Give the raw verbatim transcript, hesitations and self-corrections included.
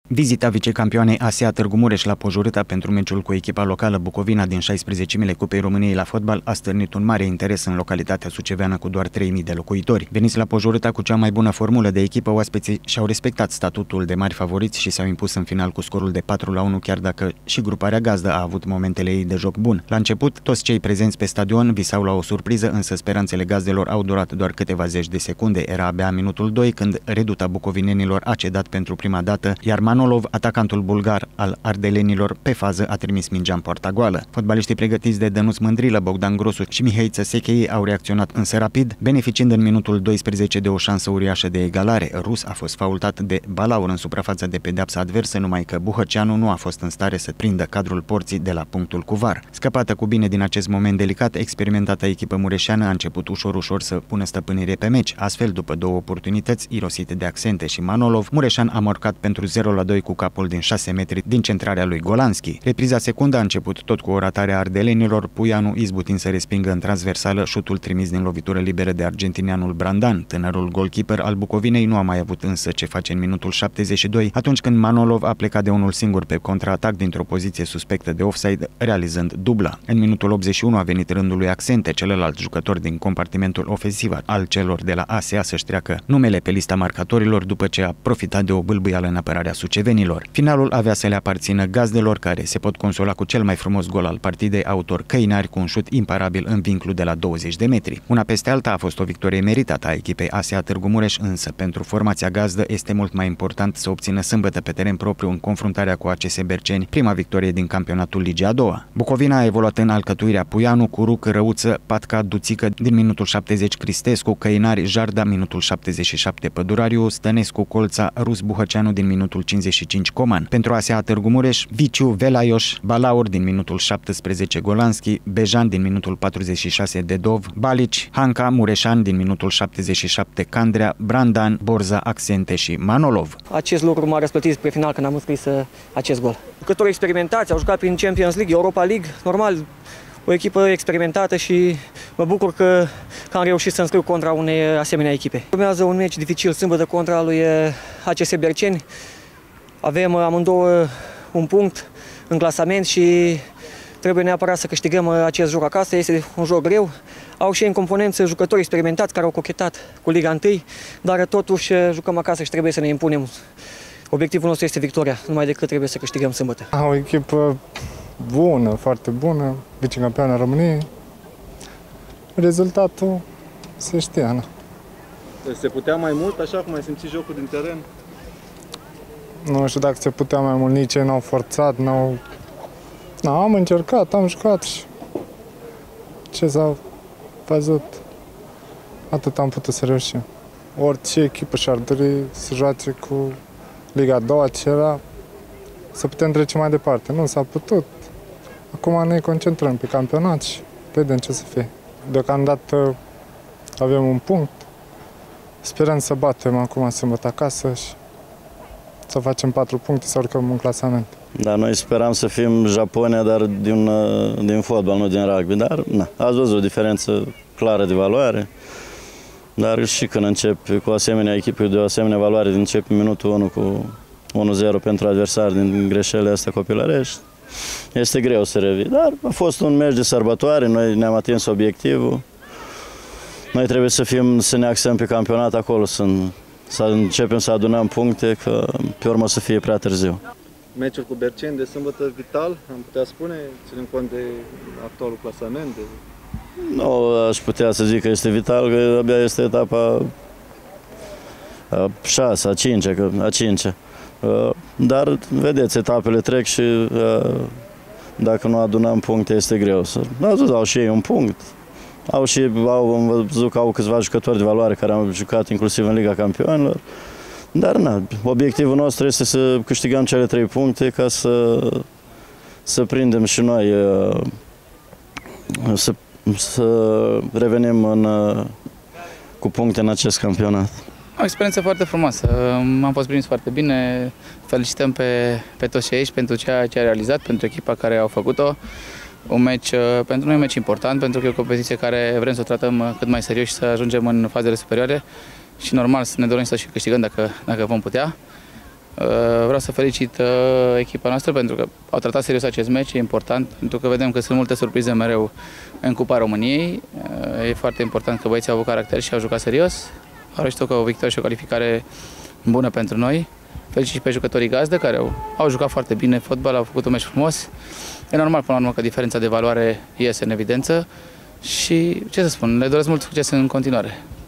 Vizita vicecampioanei A S E A Târgu Mureș la Pojurâta pentru meciul cu echipa locală Bucovina din șaisprezecimile Cupei României la fotbal a stârnit un mare interes în localitatea suceveană cu doar trei mii de locuitori. Veniți la Pojurâta cu cea mai bună formulă de echipă, oaspeții și-au respectat statutul de mari favoriți și s-au impus în final cu scorul de patru la unu, chiar dacă și gruparea gazdă a avut momentele ei de joc bun. La început, toți cei prezenți pe stadion visau la o surpriză, însă speranțele gazdelor au durat doar câteva zeci de secunde. Era abia minutul doi când reduta bucovinenilor a cedat pentru prima dată, iar Manolov, atacantul bulgar al ardelenilor, pe fază a trimis mingea în poarta goală. Fotbaliștii pregătiți de Dănuț Mândrilă, Bogdan Grosu și Mihai Țăsechei au reacționat însă rapid, beneficiind în minutul doisprezece de o șansă uriașă de egalare. Rus a fost faultat de Balaur în suprafața de pedeapsă adversă, numai că Buhăceanu nu a fost în stare să prindă cadrul porții de la punctul cu var. Scăpată cu bine din acest moment delicat, experimentata echipă mureșeană a început ușor-ușor să pună stăpânire pe meci. Astfel, după două oportunități irosite de Accente și Manolov, Mureșan a marcat pentru zero la doi cu capul din șase metri din centrarea lui Golanski. Repriza secundă a început tot cu o ratare a ardelenilor, Puianu izbutind să respingă în transversală șutul trimis din lovitură liberă de argentinianul Brandan. Tânărul goalkeeper al Bucovinei nu a mai avut însă ce face în minutul șaptezeci și doi, atunci când Manolov a plecat de unul singur pe contraatac dintr-o poziție suspectă de offside, realizând dubla. În minutul optzeci și unu a venit rândul lui Accente, celălalt jucător din compartimentul ofensiv al celor de la A S E A, să-și treacă numele pe lista marcatorilor după ce a profitat de o bâlbâială în apărarea sucevenilor. Finalul avea să le aparțină gazdelor, care se pot consola cu cel mai frumos gol al partidei, autor Căinari, cu un șut imparabil în vinclu de la douăzeci de metri. Una peste alta a fost o victorie meritată a echipei A S E A Târgu Mureș, însă pentru formația gazdă este mult mai important să obțină sâmbătă pe teren propriu, în confruntarea cu A C S Berceni, prima victorie din campionatul Ligii a doua. Bucovina a evoluat în alcătuirea Puianu, Curuc, Răuță, Patca, Duțică din minutul șaptezeci, Cristescu, Căinari, Jarda minutul șaptezeci și șapte, Pădurariu, Stănescu, Colța, Rus, Buhăceanu din minutul cincizeci și cinci, Coman. Pentru A S E A Târgu Mureș, Viciu, Velaioș, Balaur din minutul șaptesprezece, Golanski, Bejan din minutul patruzeci și șase, Dedov, Balici, Hanca, Mureșan din minutul șaptezeci și șapte, Candrea, Brandan, Borza, Accente și Manolov. Acest lucru m-a răsplătit spre final când am înscris acest gol. Jucători experimentați, au jucat prin Champions League, Europa League, normal, o echipă experimentată și mă bucur că, că am reușit să înscriu contra unei asemenea echipe. Urmează un meci dificil sâmbătă contra lui A C S Berceni. Avem amândouă un punct în clasament și trebuie neapărat să câștigăm acest joc acasă. Este un joc greu. Au și în componență jucători experimentați care au cochetat cu Liga unu, dar totuși jucăm acasă și trebuie să ne impunem. Obiectivul nostru este victoria, numai decât trebuie să câștigăm sâmbătă. O echipă bună, foarte bună, vicecampioana României. Rezultatul se știa, nu? Se putea mai mult, așa cum ai simțit jocul din teren? Nu știu dacă se putea mai mult, nici ei n-au forțat, n-au... No, am încercat, am jucat și ce s-a văzut, atât am putut să reușim. Orice echipă și-ar dori să joace cu Liga a doua, ceva, să putem trece mai departe. Nu s-a putut. Acum ne concentrăm pe campionat și vedem ce să fie. Deocamdată avem un punct. Sperăm să batem acum sâmbătă acasă și să facem patru puncte, să urcăm în clasament. Da, noi speram să fim Japonia, dar din, din fotbal, nu din rugby. Dar na, ați văzut o diferență clară de valoare. Dar și când începi cu o asemenea echipă de o asemenea valoare, începi minutul unu cu unu zero pentru adversari din greșelile astea copilărești, este greu să revii. Dar a fost un meci de sărbătoare, noi ne-am atins obiectivul. Noi trebuie să fim, să ne axăm pe campionat acolo, să, să începem să adunăm puncte, că pe urmă să fie prea târziu. Meciul cu Berceni de sâmbătă vital, am putea spune, ținând cont de actualul clasament? De... Nu aș putea să zic că este vital, că abia este etapa a șasea, a cincea, a cincea. Dar, vedeți, etapele trec și dacă nu adunăm puncte, este greu. Au și ei un punct. Au și, au, am văzut că au câțiva jucători de valoare care au jucat inclusiv în Liga Campionilor. Dar, na, obiectivul nostru este să câștigăm cele trei puncte ca să, să prindem și noi, să, să revenim în, cu puncte în acest campionat. O experiență foarte frumoasă. Am fost prins foarte bine. Felicităm pe, pe toți cei aici pentru ceea ce a realizat, pentru echipa care au făcut-o. Un meci, pentru noi un meci important, pentru că e o competiție care vrem să o tratăm cât mai serios și să ajungem în fazele superioare. Și normal să ne dorim să și câștigăm dacă, dacă vom putea. Vreau să felicit echipa noastră pentru că au tratat serios acest meci, e important, pentru că vedem că sunt multe surprize mereu în Cupa României. E foarte important că băieții au avut caracter și au jucat serios. Au reușit o victorie și o calificare bună pentru noi. Felicit și pe jucătorii gazdă care au, au jucat foarte bine fotbal, au făcut un meci frumos. E normal până la urmă că diferența de valoare iese în evidență și, ce să spun, le doresc mult succes în continuare.